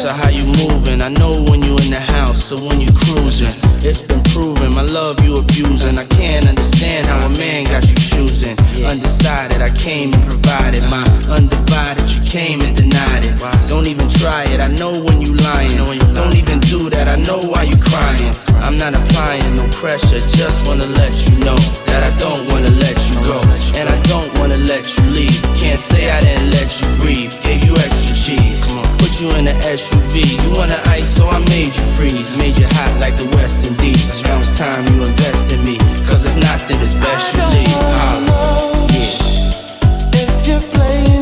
So how you moving? I know when you in the house, so when you cruising, it's been proven my love you abusing. I can't understand how a man got you choosing. Undecided, I came and provided my undivided. You came and denied it. Don't even try it. I know when you lying. Don't even do that. I know why you crying. I'm not applying no pressure. Just wanna let you know that I don't wanna let you go, and I don't wanna let you leave. Can't say I didn't let you breathe. Gave you extra cheese. Put you in the SUV. You wanna ice, so I made you freeze. Made you hot like the West Indies. Now it's time you invest in me, cause if not, then it's best you leave. If you're playing